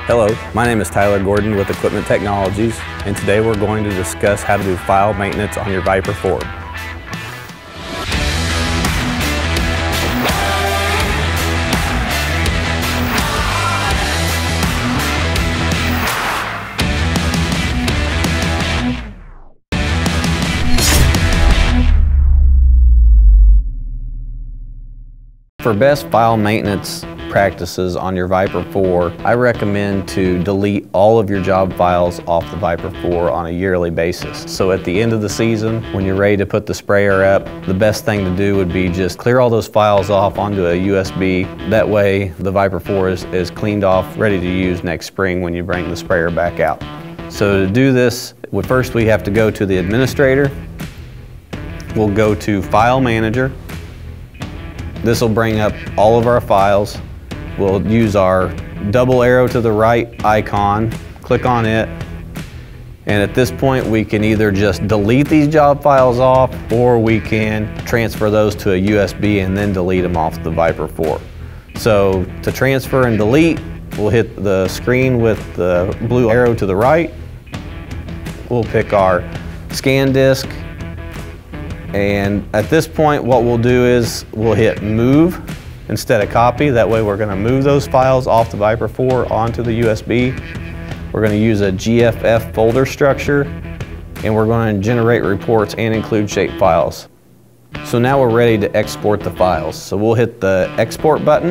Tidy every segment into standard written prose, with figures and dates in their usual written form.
Hello, my name is Tyler Gordon with Equipment Technologies, and today we're going to discuss how to do file maintenance on your Viper 4. For best file maintenance practices on your Viper 4, I recommend to delete all of your job files off the Viper 4 on a yearly basis. So at the end of the season, when you're ready to put the sprayer up, the best thing to do would be just clear all those files off onto a USB. That way the Viper 4 is cleaned off, ready to use next spring when you bring the sprayer back out. So to do this, first we have to go to the administrator. We'll go to File Manager. This will bring up all of our files. We'll use our double arrow to the right icon, click on it, and at this point we can either just delete these job files off or we can transfer those to a USB and then delete them off the Viper 4. So to transfer and delete, we'll hit the screen with the blue arrow to the right. We'll pick our scan disk, and at this point what we'll do is we'll hit move instead of copy. That way we're going to move those files off the Viper 4 onto the USB. We're going to use a GFF folder structure, and we're going to generate reports and include shapefiles. So now we're ready to export the files. So we'll hit the export button,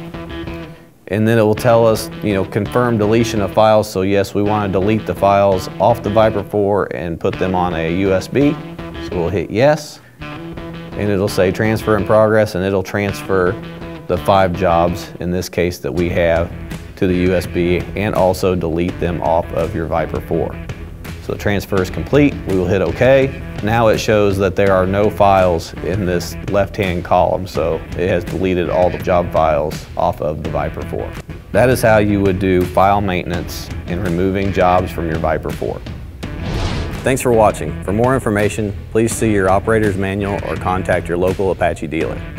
and then it will tell us, confirm deletion of files. So yes, we want to delete the files off the Viper 4 and put them on a USB. So we'll hit yes, and it'll say transfer in progress, and it'll transfer the 5 jobs in this case that we have to the USB, and also delete them off of your Viper 4. So the transfer is complete. We will hit OK. Now it shows that there are no files in this left-hand column, so it has deleted all the job files off of the Viper 4. That is how you would do file maintenance and removing jobs from your Viper 4. Thanks for watching. For more information, please see your operator's manual or contact your local Apache dealer.